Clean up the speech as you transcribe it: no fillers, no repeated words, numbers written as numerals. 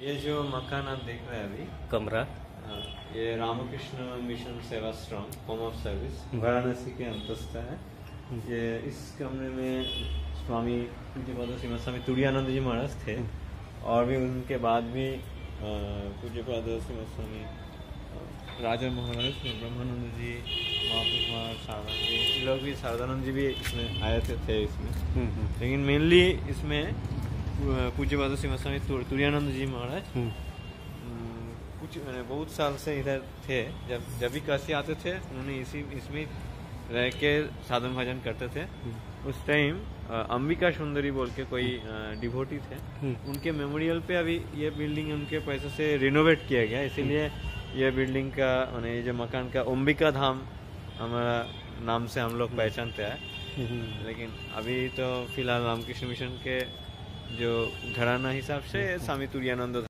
ये जो मकान आप देख रहे हैं अभी कमरा, ये Ramakrishna Mission Sevashrama home of service Varanasi के अंतस्थ है। ये इस कमरे में स्वामी पूज्यपाद श्रीमद स्वामी तुरानंद जी महाराज थे और भी उनके बाद भी पूज्यपाद श्रीमद स्वामी राजा महाराज ब्रह्मानंद जी, महापुरुष महाराज शारदानंद जी, ये लोग भी शारदानंद जी भी इसमें आए थे इसमें। लेकिन मेनली इसमें पूज्यपाद श्रीमद स्वामी तुरानंद जी महाराज कुछ बहुत साल से इधर थे। जब भी काशी आते थे उन्होंने इसमें रह के साधन भजन करते थे। उस टाइम अंबिका सुंदरी बोल के कोई डिवोटी थे, उनके मेमोरियल पे अभी ये बिल्डिंग उनके पैसे से रिनोवेट किया गया, इसीलिए ये बिल्डिंग का माने ये जो मकान का अंबिका धाम हमारा नाम से हम लोग पहचानते हैं। लेकिन अभी तो फिलहाल रामकृष्ण मिशन के जो घराना हिसाब से स्वामी तुरानंद